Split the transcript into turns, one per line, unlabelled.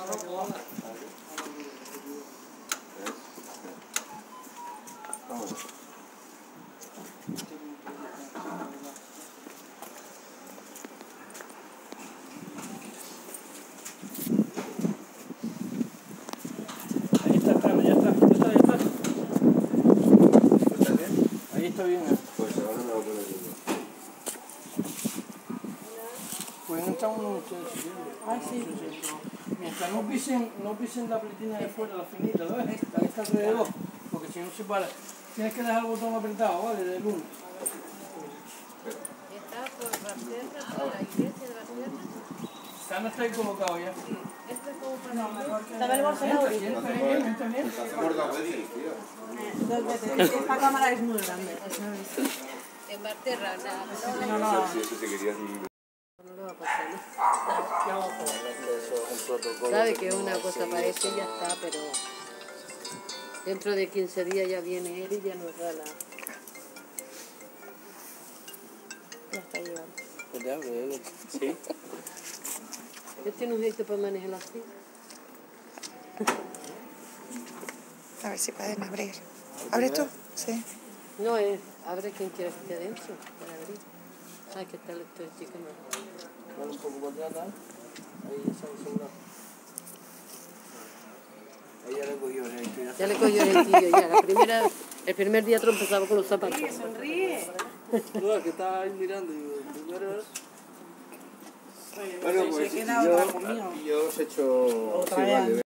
Ahí está, Carmen, ya está. Ahí está bien.
Pues ahora me lo voy a poner yo.
Pueden echar uno ustedes si quieren.
Ah, sí.
Mientras no pisen la pletina de fuera, la finita, ¿ves? La que está alrededor, porque si no se para. Tienes que dejar el botón apretado, ¿vale? Del 1.
Está por Barcelona, por la iglesia de Barcelona.
No está ahí colocado ya.
Sí, este es como para
¿Estaba el bolso
Entra
ahí?
bien, entra bien.
Hacemos 2 veces, tío.
Dos veces. Esta cámara es muy grande.
en Barterra,
No.
Si eso se quería decir.
no lo va a pasar, ¿no? Sabe que una cosa parece y ya está, pero dentro de 15 días ya viene él y ya nos da la...
Ya está llegando.
Sí.
Este no es este para manejar así.
A ver si pueden abrir. ¿Abres tú? Sí.
No es, abre quien quiera que esté adentro, para abrir. Ay, que tal este chico no.
Dale un poco para atrás, ¿no? Ahí ya se asegurado. Ahí ya le cogió el gentío.
Ya le cogió el gentío ya. El primer día tropezaba con los zapatos.
Sonríe.
No, es que estaba ahí mirando y digo, primero es...
Bueno, pues
se queda otra conmigo.
yo os he hecho...
Otra
sí,
vez.
vale,